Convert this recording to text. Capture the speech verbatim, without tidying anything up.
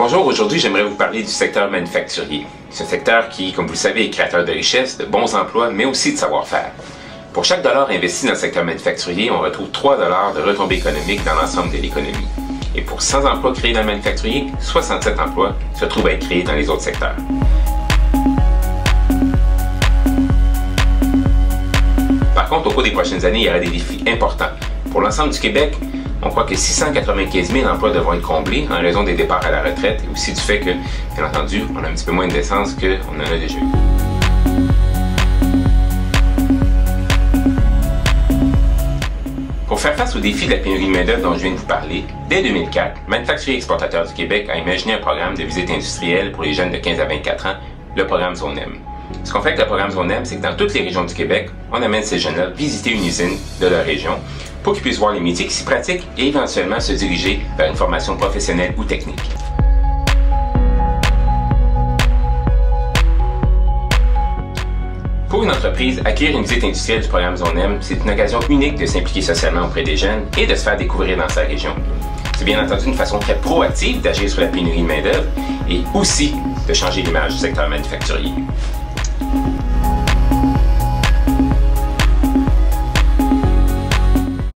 Bonjour, aujourd'hui j'aimerais vous parler du secteur manufacturier. C'est un secteur qui, comme vous le savez, est créateur de richesses, de bons emplois, mais aussi de savoir-faire. Pour chaque dollar investi dans le secteur manufacturier, on retrouve trois dollars de retombées économiques dans l'ensemble de l'économie. Et pour cent emplois créés dans le manufacturier, soixante-sept emplois se trouvent à être créés dans les autres secteurs. Par contre, au cours des prochaines années, il y aura des défis importants. Pour l'ensemble du Québec, on croit que six cent quatre-vingt-quinze mille emplois devront être comblés en raison des départs à la retraite et aussi du fait que, bien entendu, on a un petit peu moins de naissances qu'on en a déjà eu. Pour faire face aux défis de la pénurie de main-d'œuvre dont je viens de vous parler, dès deux mille quatre, Manufacturiers Exportateurs du Québec a imaginé un programme de visite industrielle pour les jeunes de quinze à vingt-quatre ans, le programme Zone M. Ce qu'on fait avec le programme Zone M, c'est que dans toutes les régions du Québec, on amène ces jeunes-là visiter une usine de leur région pour qu'ils puissent voir les métiers qui s'y pratiquent et éventuellement se diriger vers une formation professionnelle ou technique. Pour une entreprise, accueillir une visite industrielle du programme Zone M, c'est une occasion unique de s'impliquer socialement auprès des jeunes et de se faire découvrir dans sa région. C'est bien entendu une façon très proactive d'agir sur la pénurie de main-d'œuvre et aussi de changer l'image du secteur manufacturier.